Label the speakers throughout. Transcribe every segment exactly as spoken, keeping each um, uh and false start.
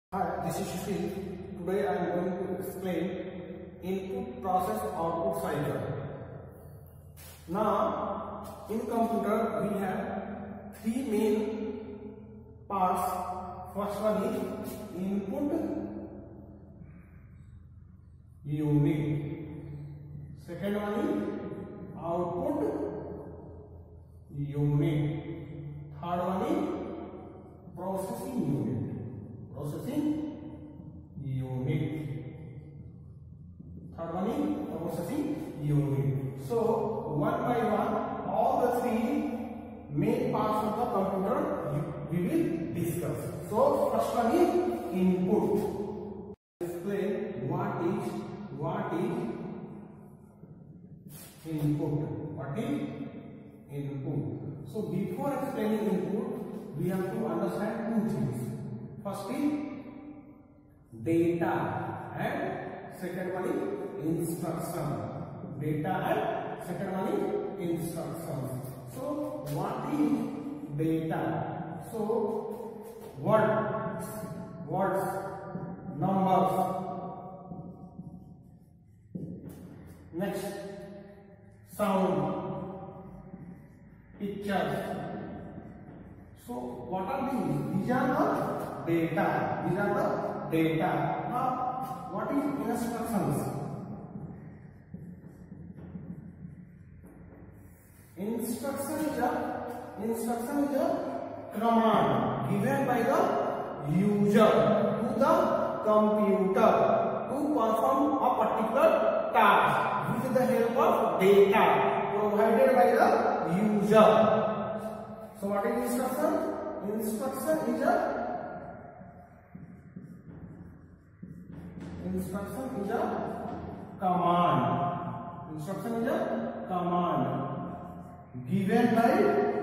Speaker 1: Hi, this is Shishir. Today I am going to explain input process output cycle. Now, in computer we have three main parts. First one is input unit. Second one is output unit. Third one is processing unit. Processing unit. Third one is processing unit. So one by one, all the three main parts of the computer we will discuss. So first one is input. Explain what is what is input. What is input? So before explaining input, we have to understand two things. First is data and second one is instruction. Data and second one is instructions. So what is data? So words, words, numbers. Next, sound, pictures. So what are these? These are the data. These are the data. Now, what is instructions? Instruction is a instruction is a command given by the user to the computer to perform a particular task with the help of data provided by the user. So what is instruction? Instruction is a instruction is a command. Instruction is a command given by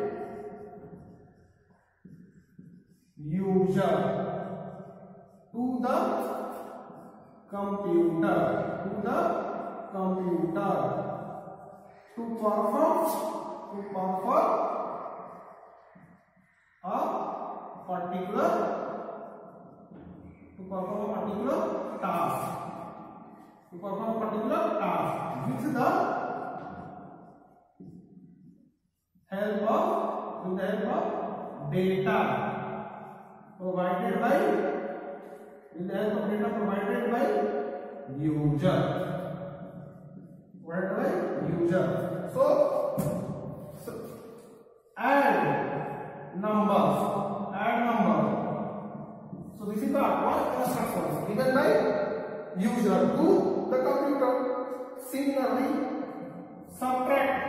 Speaker 1: user to the computer to the computer to perform to perform a particular to perform a particular task to perform a particular task with the help of with the help of data provided by with the help of data provided by user provided by user. So, so add numbers, add numbers. So this is the one instruction given by user to the computer. Similarly, subtract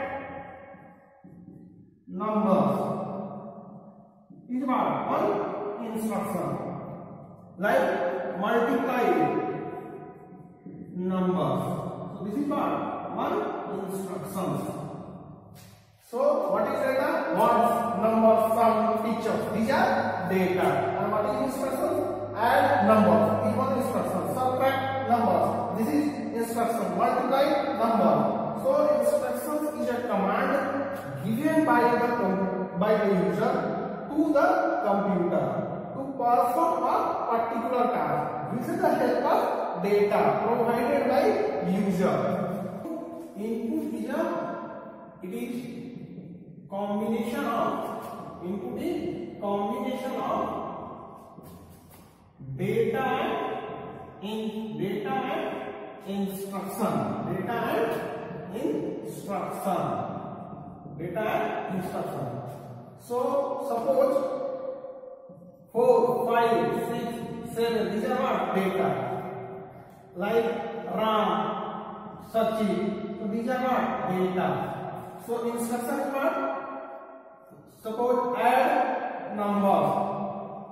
Speaker 1: numbers is about one instruction. Like multiply numbers. So this is about one instruction. So what is data? Words, numbers, sound, pictures. These are data. And what is instruction? Add numbers. This one instruction. Subtract numbers. This is instruction. Multiply number. So instruction is a command given by the by the user to the computer to perform a particular task with the help of data provided by user. Input is a it is combination of input is combination of data and in data and instruction. Data and instruction. Data and instruction. So suppose four, five, six, seven. These are what data. Like Ram, Sachi. So these are what data. So instruction is what? Suppose add numbers,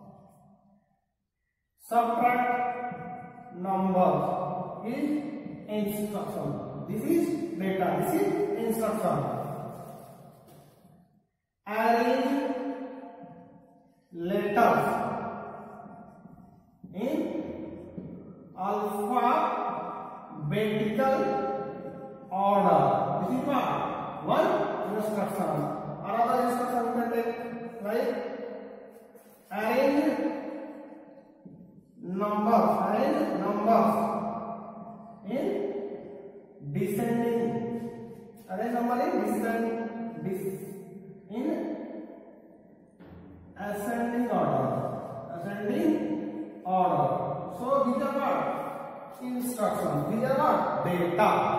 Speaker 1: subtract numbers is instruction. This is data. This is instruction. Arrange letters in alphabetical order. This is what? One instruction. Another instruction we can take, right? Arrange numbers, arrange numbers in descending, arrange number in descending, in ascending order, ascending order. So these are what? Instructions. These are what? Data.